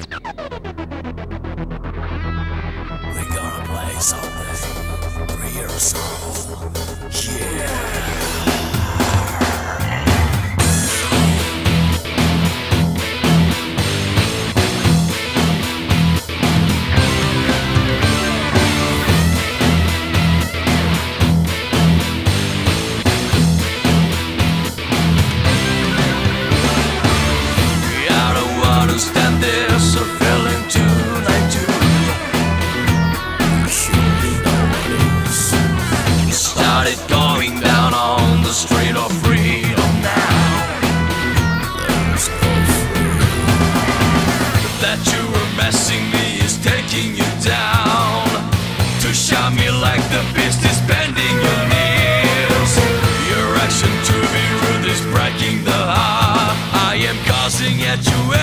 We gonna play something real soul. Yeah. Stand there, so feeling tonight too. Surely no one is. Started going down on the street of freedom now. There's no freedom. That you were messing me is taking you down. To shine me like the beast is bending your knees. Your action to be rude is breaking the heart. I am causing at you